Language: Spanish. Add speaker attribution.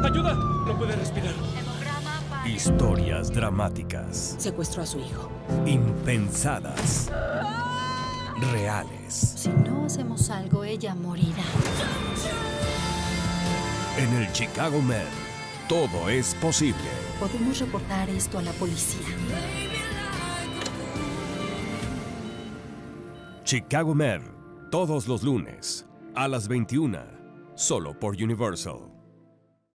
Speaker 1: ¡Ayuda! No puede respirar.
Speaker 2: Historias dramáticas.
Speaker 3: Secuestró a su hijo.
Speaker 2: Impensadas. Reales.
Speaker 4: Si no hacemos algo, ella morirá.
Speaker 2: En el Chicago Med, todo es posible.
Speaker 4: Podemos reportar esto a la policía.
Speaker 2: Chicago Med, todos los lunes, a las 21, solo por Universal.